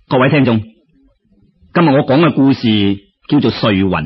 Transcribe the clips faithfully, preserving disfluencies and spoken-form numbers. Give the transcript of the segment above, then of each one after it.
各位聽眾，今日我講嘅故事叫做瑞雲。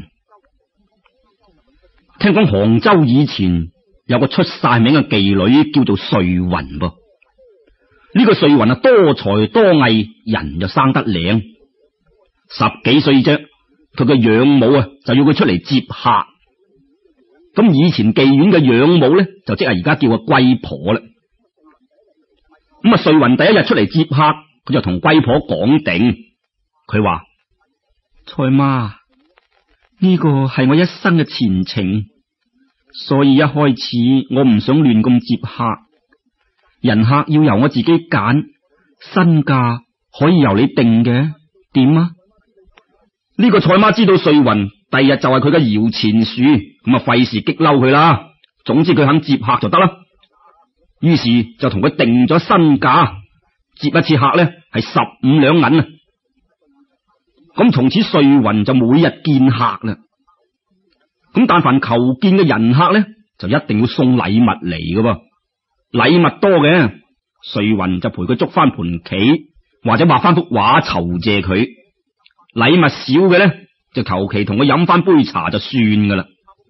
聽講杭州以前有個出晒名嘅妓女叫做瑞雲噃。呢個瑞雲啊，多才多藝，人就生得靚。十幾歲啫，佢嘅養母啊就要佢出嚟接客。咁以前妓院嘅養母咧，就即係而家叫個龜婆啦。咁啊，瑞雲第一日出嚟接客，佢就同龜婆講定，佢話：蔡媽，呢個係我一生嘅前程，所以一開始我唔想亂咁接客，人客要由我自己揀，身價可以由你定嘅，點啊？呢個蔡媽知道瑞雲第日就係佢嘅搖錢樹，咁啊費事激嬲佢啦。總之佢肯接客就得啦。於是就同佢定咗身價，接一次客咧係十五兩銀啊。咁從此瑞雲就每日見客啦。咁但凡求見嘅人客咧，就一定要送禮物嚟嘅噃。禮物多嘅，瑞雲就陪佢捉翻盤棋，或者畫翻幅畫酬謝佢。禮物少嘅咧，就求其同佢飲翻杯茶就算噶啦。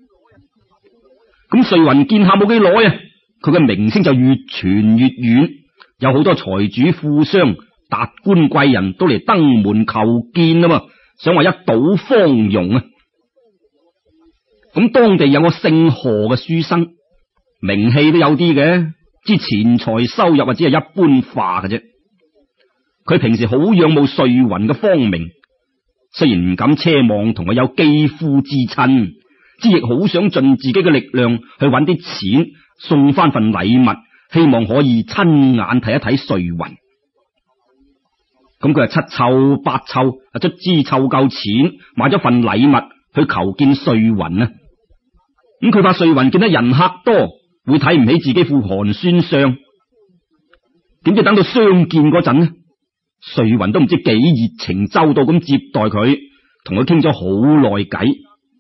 咁瑞雲見客冇幾耐啊，佢嘅名聲就越傳越遠，有好多財主、富商、達官貴人都嚟登門求見啊嘛，想話一睹芳容啊。咁當地有個姓何嘅書生，名氣都有啲嘅，之錢財收入啊只係一般化嘅啫。佢平時好仰慕瑞雲嘅芳名，雖然唔敢奢望同佢有肌膚之親，之亦好想盡自己嘅力量去揾啲錢送翻份禮物，希望可以親眼睇一睇瑞雲。咁佢係七湊八湊，啊卒之湊夠錢買咗份禮物去求見瑞雲啊。咁佢怕瑞雲見得人客多，會睇唔起自己副寒酸相。點知等到相見嗰陣呢，瑞雲都唔知幾熱情周到咁接待佢，同佢傾咗好耐偈。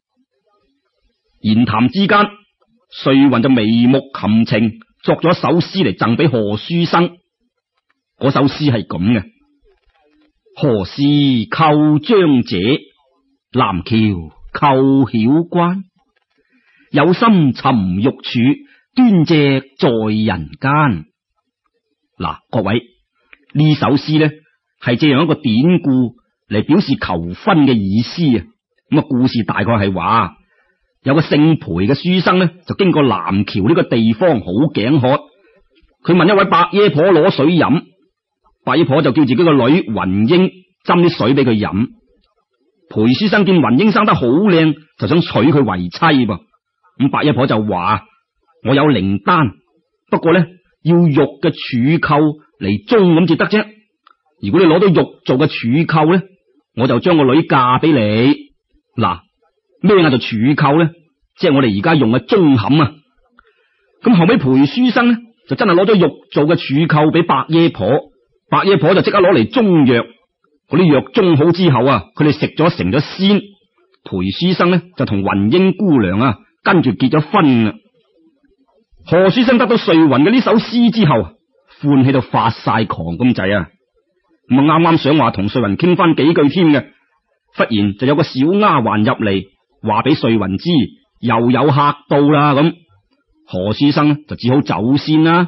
言談之間，瑞雲就眉目含情作咗一首詩嚟贈俾何書生。嗰首詩係咁嘅：何事扣章者，南橋扣曉關。有心尋玉柱，端隻在人間。嗱，各位，呢首詩呢係借用一個典故嚟表示求婚嘅意思啊。咁啊，故事大概係話，有個姓裴嘅書生呢，就經過南橋呢個地方，好頸渴。佢問一位白爺婆攞水飲，白爺婆就叫自己個女雲英斟啲水俾佢飲。裴書生見雲英生得好靚，就想娶佢為妻噃。咁白爺婆就話：我有靈丹，不過咧要玉嘅柱扣嚟中咁至得啫。如果你攞到玉做嘅柱扣咧，我就將個女嫁俾你。嗱，咩嗌做柱扣咧？即係我哋而家用嘅中冚啊。咁後尾裴書生咧就真係攞咗玉做嘅柱扣俾白爺婆，白爺婆就即刻攞嚟中藥。嗰啲藥中好之後啊，佢哋食咗成咗仙。裴書生咧就同雲英姑娘啊跟住結咗婚啦。何書生得到瑞雲嘅呢首詩之後，歡喜到發晒狂咁滯啊！咁啊，啱啱想話同瑞雲傾翻幾句添嘅，忽然就有個小丫鬟入嚟，話俾瑞雲知又有客到啦。咁何書生就只好走先啦。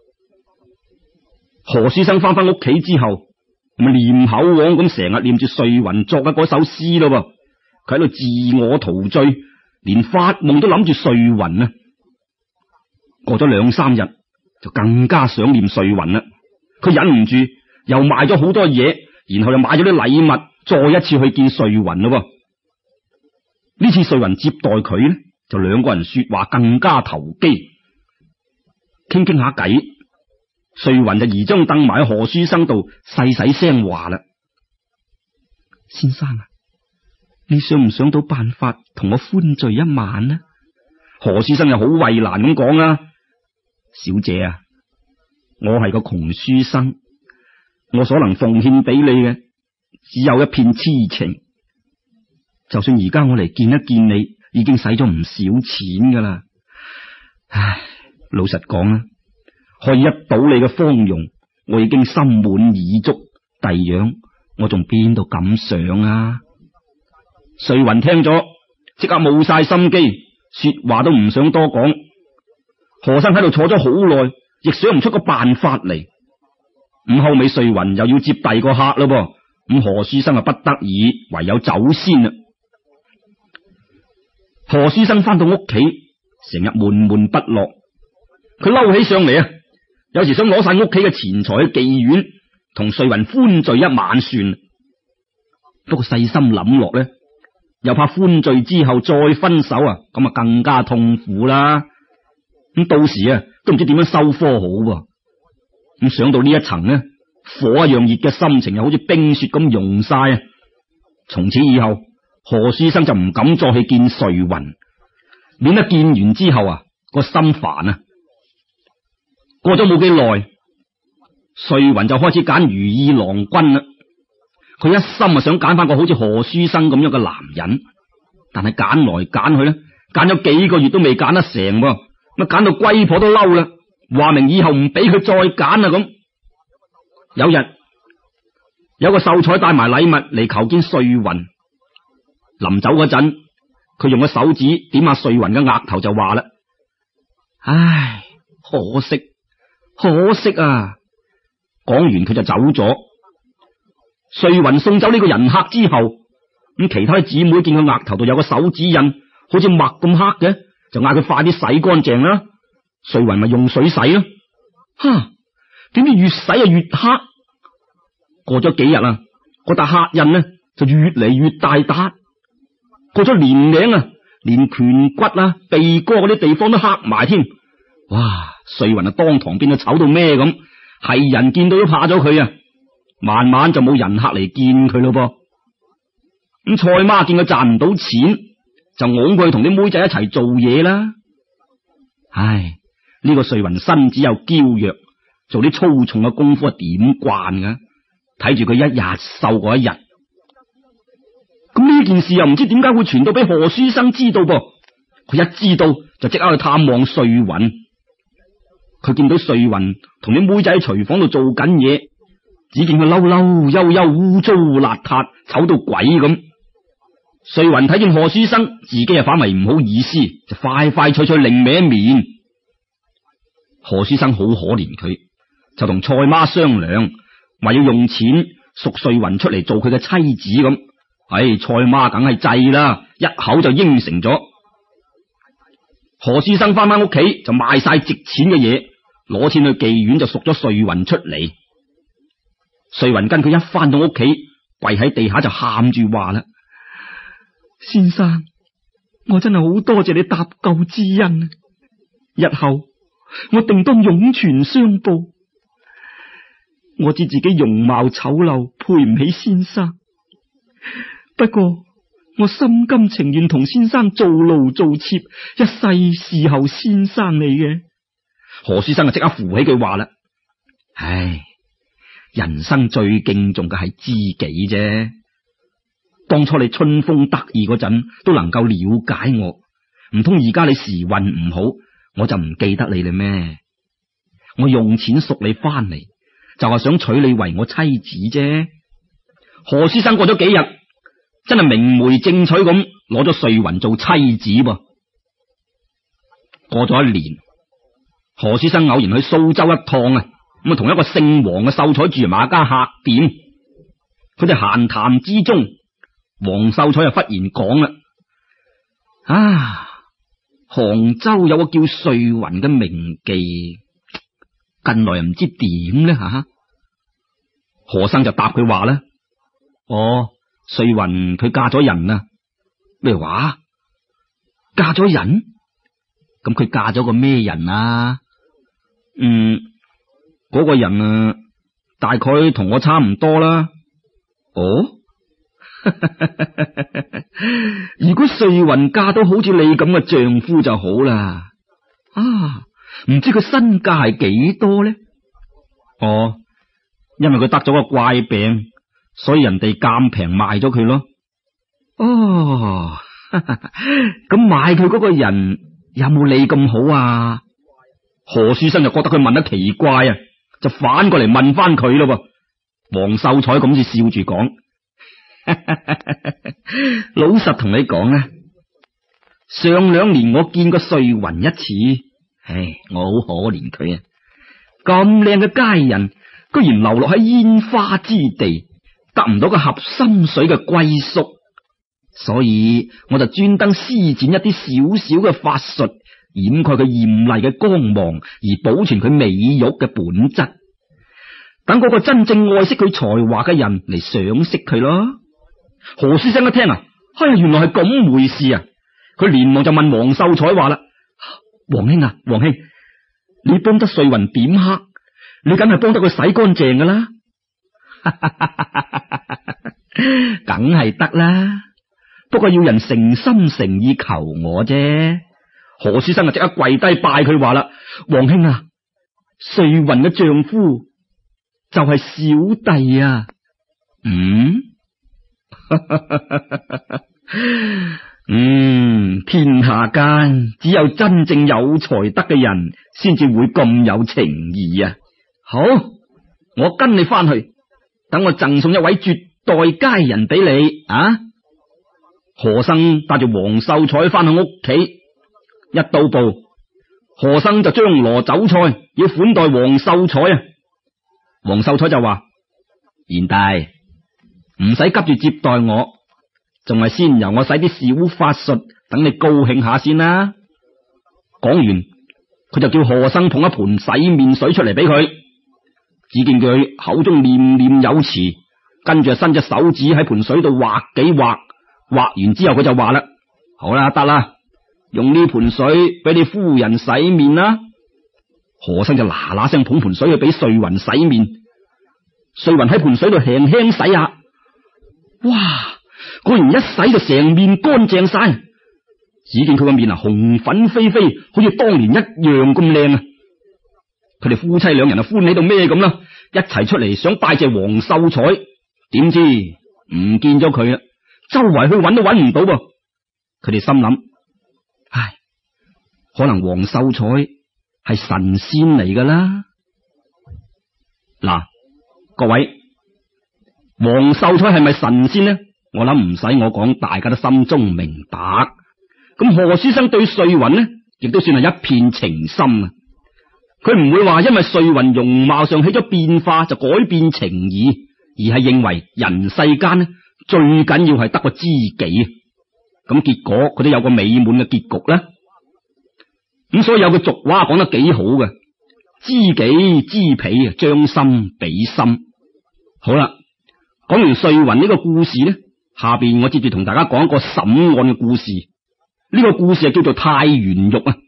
何書生翻翻屋企之後，咁啊念口簧咁成日念住瑞雲作嘅嗰首詩咯噃，佢喺度自我陶醉。連發夢都諗住瑞雲啊！過咗兩三日，就更加想念瑞雲啦。佢忍唔住，又買咗好多嘢，然後又買咗啲禮物，再一次去見瑞雲咯。呢次瑞雲接待佢咧，就兩個人說話更加投機，傾傾下偈。瑞雲就移張凳埋喺何書生度，細細聲話啦：先生啊，你想唔想到辦法同我歡聚一晚呢？何書生又好為難咁講啦：小姐啊，我係個窮書生，我所能奉獻俾你嘅只有一片痴情。就算而家我嚟見一見你，已經使咗唔少錢噶啦。唉，老實講啊，可以一睹你嘅芳容，我已經心滿意足。第樣我仲邊度敢想啊？瑞雲聽咗，即刻冇晒心機，說話都唔想多講。何生喺度坐咗好耐，亦想唔出個辦法嚟。咁後尾瑞雲又要接第二個客咯噃，咁何書生啊不得已，唯有走先啦。何書生翻到屋企，成日悶悶不樂，佢嬲起上嚟啊！有時想攞晒屋企嘅錢財去妓院，同瑞雲歡聚一晚算。不過細心諗落咧，又怕歡聚之後再分手啊，咁啊更加痛苦啦。咁到時啊，都唔知點樣收科好喎。咁想到呢一層呢，火一樣熱嘅心情又好似冰雪咁溶晒啊！從此以後，何書生就唔敢再去見瑞雲，免得見完之後啊個心煩啊。過咗冇幾耐，瑞雲就開始揀如意郎君啦。佢一心啊想揀翻個好似何書生咁樣嘅男人，但係揀來揀去咧，揀咗幾個月都未揀得成喎。乜揀到龜婆都嬲啦，話明以後唔俾佢再揀啦咁。有日有個秀才帶埋禮物嚟求見瑞雲，臨走嗰陣，佢用個手指點下瑞雲嘅額頭就話啦：唉，可惜可惜啊！講完佢就走咗。瑞雲送走呢個人客之後，咁其他啲姊妹見佢額頭度有個手指印，好似墨咁黑嘅，就嗌佢快啲洗乾淨啦。瑞雲咪用水洗咯，哈！點知越洗啊越黑。過咗幾日啊，嗰笪黑印呢就越嚟越大笪。過咗年零啊，連顴骨啊、鼻哥嗰啲地方都黑埋添。哇！瑞雲啊，當堂變到醜到咩咁，係人見到都怕咗佢啊。慢慢就冇人客嚟見佢咯噃。咁蔡媽見佢賺唔到錢，就拱佢同啲妹仔一齊做嘢啦。唉，呢個瑞雲身子又嬌弱，做啲粗重嘅功夫係點慣噶？睇住佢一日瘦過一日。咁呢件事又唔知點解會傳到俾何書生知道噃？佢一知道就即刻去探望瑞雲。佢見到瑞雲同啲妹仔喺廚房度做緊嘢，只見佢嬲嬲悠悠、污糟邋遢、醜到鬼咁。瑞雲睇見何書生，自己又反為唔好意思，就快快脆脆另歪面。何書生好可憐佢，就同蔡媽商量，話要用錢贖瑞雲出嚟做佢嘅妻子咁。唉，蔡媽梗係制啦，一口就應承咗。何書生翻翻屋企就賣晒值錢嘅嘢，攞錢去妓院就贖咗瑞雲出嚟。瑞雲跟佢一翻到屋企，跪喺地下就喊住話啦：先生，我真係好多謝你搭救之恩，日後我定當湧泉相報。我知自己容貌醜陋，配唔起先生，不過我心甘情願同先生做奴做妾，一世侍候先生你嘅。何書生就即刻扶起佢話啦：唉，人生最敬重嘅係知己啫。當初你春風得意嗰陣都能夠了解我，唔通而家你時運唔好，我就唔記得你啦咩？我用錢贖你翻嚟，就係想娶你為我妻子啫。何書生過咗幾日，真係明媒正娶咁攞咗瑞雲做妻子噃。過咗一年，何書生偶然去蘇州一趟啊，咁啊同一個姓黃嘅秀才住埋一家客店。佢哋閒談之中，黃秀才就忽然講啦：啊，杭州有個叫瑞雲嘅名妓，近來又唔知點呢吓。何生就答佢話啦：哦，瑞雲佢嫁咗人啦。咩話？嫁咗人？咁佢嫁咗個咩人啊？嗯，嗰個人啊，大概同我差唔多啦。哦，如果瑞雲嫁到好似你咁嘅丈夫就好啦。啊，唔知佢身價係幾多呢？哦，因為佢得咗個怪病，所以人哋咁平賣咗佢咯。哦，咁買佢嗰個人有冇你咁好啊？何書生就覺得佢問得奇怪啊，就反過嚟問翻佢咯。 黃秀才咁至笑住講：老實同你講啊，上兩年我見過瑞雲一次，唉，我好可憐佢啊！咁靚嘅佳人，居然流落喺煙花之地，得唔到個合心水嘅歸宿，所以我就專登施展一啲少少嘅法術，掩蓋佢艷麗嘅光芒，而保存佢美玉嘅本質，等嗰個真正愛惜佢才華嘅人嚟賞識佢咯。何書生一聽啊，哎呀，原來係咁回事啊！佢連忙就問黃秀才話啦：黃兄啊，黃兄，你幫得瑞雲點黑，你梗係幫得佢洗乾淨噶啦，梗係得啦。不過要人誠心誠意求我啫。何書生啊，即刻跪低拜佢話啦：黃兄啊，瑞雲嘅丈夫就係小弟啊。嗯，嗯，天下間只有真正有才德嘅人先至會咁有情義啊！好，我跟你翻去，等我贈送一位絕代佳人俾你啊！何生帶住黃秀才翻去屋企，一到步，何生就張羅酒菜，要款待黃秀才啊！黃秀才就話：賢弟，唔使急住接待我，仲係先由我使啲小法術，等你高興下先啦。講完，佢就叫何生捧一盆洗面水出嚟俾佢。只見佢口中念念有詞，跟住伸隻手指喺盆水度畫幾畫，畫完之後佢就話啦：好啦，得啦，用呢盆水俾你夫人洗面啦。何生就嗱嗱聲捧盆水去俾瑞雲洗面。瑞雲喺盆水度輕輕洗下，哇！果然一洗就成面乾淨晒。只見佢個面啊紅粉飛飛，好似當年一樣咁靚啊！佢哋夫妻兩人啊歡喜到咩咁啦，一齊出嚟想拜謝黃秀才，點知唔見咗佢啦，周圍去揾都揾唔到噃。佢哋心諗：唉，可能黃秀才係神仙嚟噶啦。嗱，各位，黃秀才係咪神仙呢？我諗唔使我講，大家都心中明白。咁何書生對瑞雲呢，亦都算係一片情深啊！佢唔會話因為瑞雲容貌上起咗變化就改變情誼，而係認為人世間呢，最緊要係得個知己。咁結果佢都有個美滿嘅結局啦。咁所以有句俗話講得幾好嘅：知己知彼啊，將心比心。好啦，講完瑞雲呢個故事呢，下邊我接住同大家講一個審案嘅故事。呢個故事係叫做太原獄啊。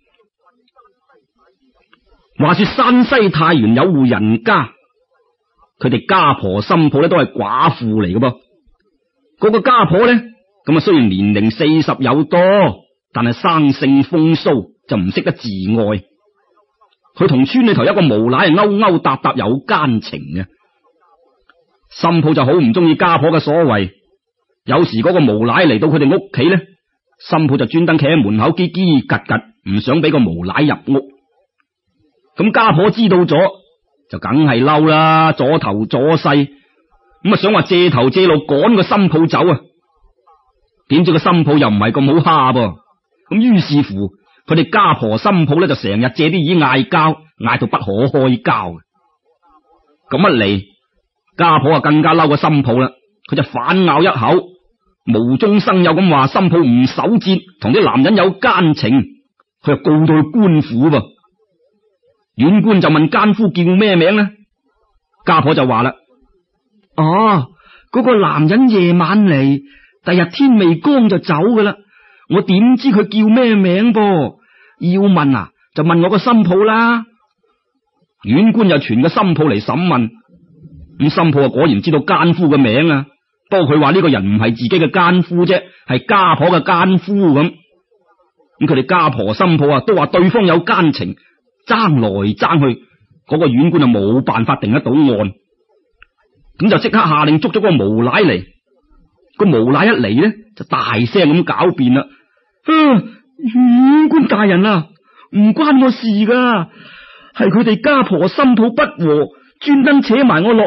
話說山西太原有戶人家，佢哋家婆心抱咧都係寡婦嚟嘅噃。嗰個家婆咧，咁啊雖然年齡四十有多，但係生性風騷，就唔識得自愛。佢同村裏頭一個無賴係勾勾搭搭有奸情嘅。心抱就好唔中意家婆嘅所為，有時嗰個無賴嚟到佢哋屋企咧，心抱就專登企喺門口嘰嘰格格，唔想俾個無賴入屋。咁家婆知道咗就梗係嬲啦，阻頭阻勢，咁啊想話借頭借路趕個心抱走啊。點知個心抱又唔係咁好蝦噃，咁於是乎佢哋家婆心抱咧就成日借啲意嗌交，嗌到不可開交。咁一嚟，家婆啊更加嬲個心抱啦，佢就反咬一口，無中生有咁話心抱唔守節，同啲男人有奸情，佢就告到去官府噃。縣官就問奸夫叫咩名呢？家婆就話啦：哦，嗰個男人夜晚嚟，第日天未光就走噶啦，我點知佢叫咩名噃？要問啊，就問我個心抱啦。縣官又傳個心抱嚟審問，咁心抱啊果然知道奸夫嘅名啊，不過佢話呢個人唔係自己嘅奸夫啫，係家婆嘅奸夫咁。咁佢哋家婆心抱啊都話對方有奸情。爭來爭去，嗰個縣官就冇辦法定得到案，咁就即刻下令捉咗個無賴嚟。個無賴一嚟呢，就大聲咁狡辯啦：縣官大人啊，唔關我事噶，係佢哋家婆心抱不和，專登扯埋我落去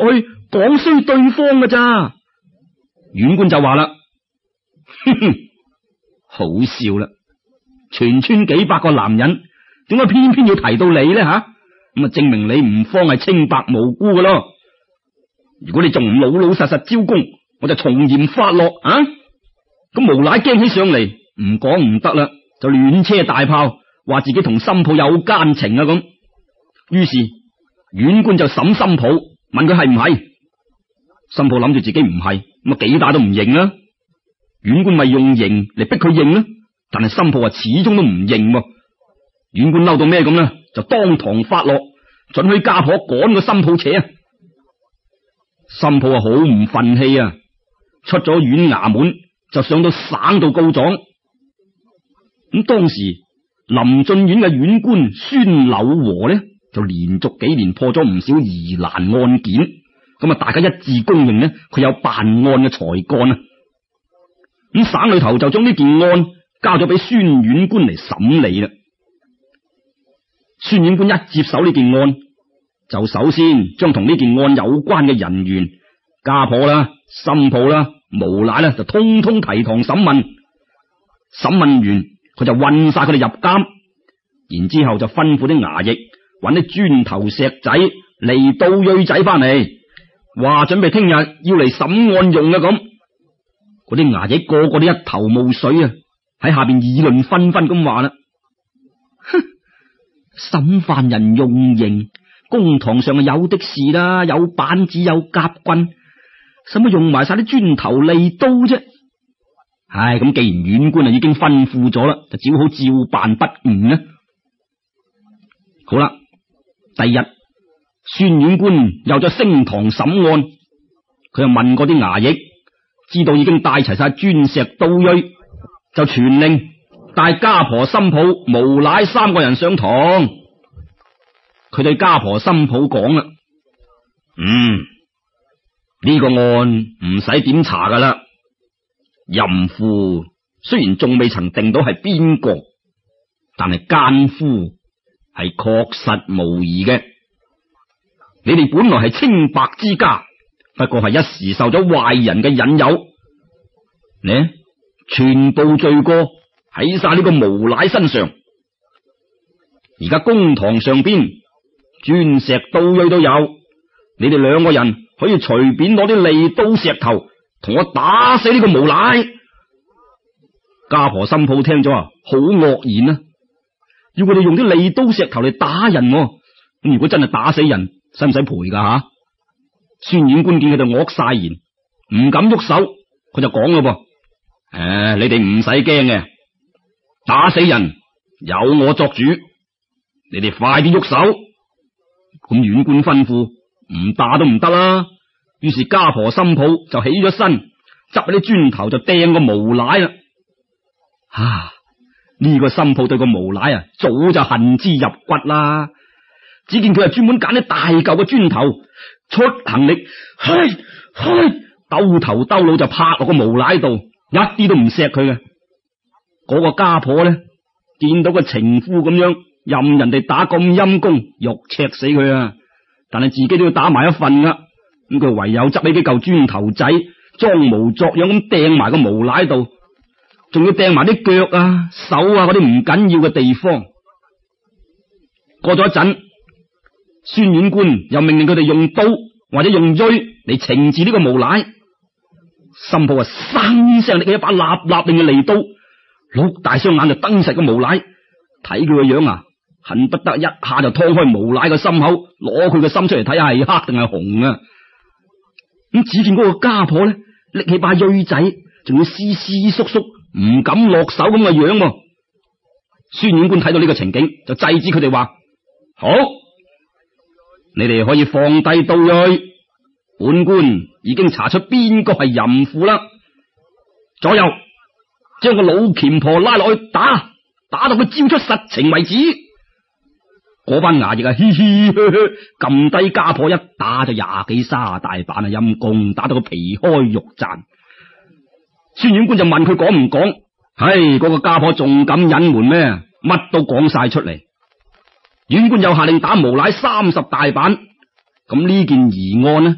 講衰對方㗎咋。縣官就話啦，哼哼，好笑啦！全村幾百個男人，點解偏偏要提到你呢？吓，咁啊，證明你吳方係清白無辜㗎咯。如果你仲唔老老實實招供，我就從嚴發落啊！咁無賴驚起上嚟，唔講唔得啦，就亂車大炮，話自己同心抱有奸情啊！咁，於是縣官就審心抱，問佢係唔係。心抱諗住自己唔係，咁啊幾打都唔認啦。縣官咪用刑嚟逼佢認啦，但係心抱話始終都唔認。縣官嬲到咩咁呢？就當堂發落，准許家婆趕個心抱扯啊！心抱啊好唔忿氣啊，出咗縣衙門就上到省度告狀。咁當時臨晉縣嘅縣官孫柳和呢，就連續幾年破咗唔少疑難案件，咁啊大家一致公認呢，佢有辦案嘅才幹啊。咁省裏頭就將呢件案交咗俾孫縣官嚟審理啦。孫縣官一接手呢件案，就首先將同呢件案有關嘅人員、家婆啦、心抱啦、無賴啦，就通通提堂審問。審問完，佢就運晒佢哋入監，然之後就吩咐啲衙役揾啲磚頭石仔、利刀銳仔翻嚟，話準備聽日要嚟審案用嘅咁。嗰啲衙役個個都一頭霧水啊，喺下邊議論紛紛咁話啦：哼，審犯人用刑，公堂上有的是啦，有板子有夾棍，使乜用埋晒啲磚頭利刀啫？唉，咁既然縣官啊已經吩咐咗啦，就只好照辦不誤呢。好啦，第二日孫縣官又再升堂審案，佢又問過啲衙役，知道已經帶齊晒磚石刀銳，就傳令帶家婆心抱無賴三個人上堂。佢對家婆心抱講啦：嗯，呢個案唔使點查噶啦。淫婦雖然仲未曾定到係邊個，但係奸夫係確實無疑嘅。你哋本來係清白之家，不過係一時受咗壞人嘅引誘，呢全部罪過喺晒呢個無賴身上。而家公堂上邊磚石刀銳都有，你哋兩個人可以隨便攞啲利刀石頭同我打死呢個無賴。家婆心抱聽咗啊，好愕然啊！要佢哋用啲利刀石頭嚟打人，咁如果真係打死人，使唔使賠噶吓？孫縣官見佢哋惡晒言，唔敢喐手，佢就講咯噃：誒、啊，你哋唔使驚嘅，打死人有我作主，你哋快啲喐手。咁縣官吩咐，唔打都唔得啦。於是家婆心抱就起咗身，執啲磚頭就掟個無賴啦。啊！呢、這個心抱對個無賴啊，早就恨之入骨啦。只見佢係專門揀啲大嚿嘅磚頭，出行力，嘿，嘿，兜頭兜腦就拍落個無賴度，一啲都唔錫佢嘅。嗰、那個家婆咧，見到個情夫咁樣，任人哋打咁陰功，肉赤死佢啊！但係自己都要打埋一份噶，咁佢唯有執起幾嚿磚頭仔，裝模作樣咁掟埋個無賴度，仲要掟埋啲腳啊、手啊嗰啲唔緊要嘅地方。過咗一陣，孫縣官又命令佢哋用刀或者用錐嚟懲治呢個無賴。心抱啊，生聲拎起一把立立令嘅利刀，碌大雙眼就瞪實個無賴，睇佢個樣啊，恨不得一下就劏開無賴個心口，攞佢個心出嚟睇下係黑定係紅啊！咁只見嗰個家婆咧，拎起把錐仔，仲要斯斯縮縮，唔敢落手咁嘅樣。孫縣官睇到呢個情景，就制止佢哋話：好，你哋可以放低刀銳，本官已經查出邊個係淫婦啦。左右將個老虔婆拉落去打，打到佢招出實情為止。嗰班衙役啊，嘻嘻呵呵，撳低家婆一打就廿幾卅大板啊，陰公打到佢皮開肉綻。孫縣官就問佢講唔講？唉，嗰、那個家婆仲敢隱瞞咩？乜都講晒出嚟。縣官又下令打無賴三十大板。咁呢件疑案呢，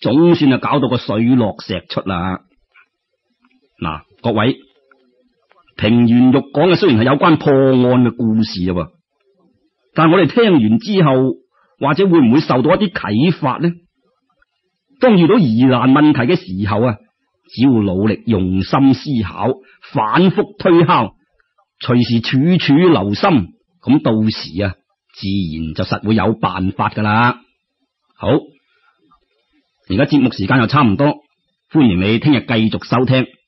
總算係搞到個水落石出啦。嗱，各位，平原玉講嘅雖然係有關破案嘅故事啊，但係我哋聽完之後，或者會唔會受到一啲啟發呢？當遇到疑難問題嘅時候啊，只要努力用心思考，反復推敲，隨時處處留心，咁到時啊，自然就實會有辦法噶啦。好，而家節目時間又差唔多，歡迎你聽日繼續收聽。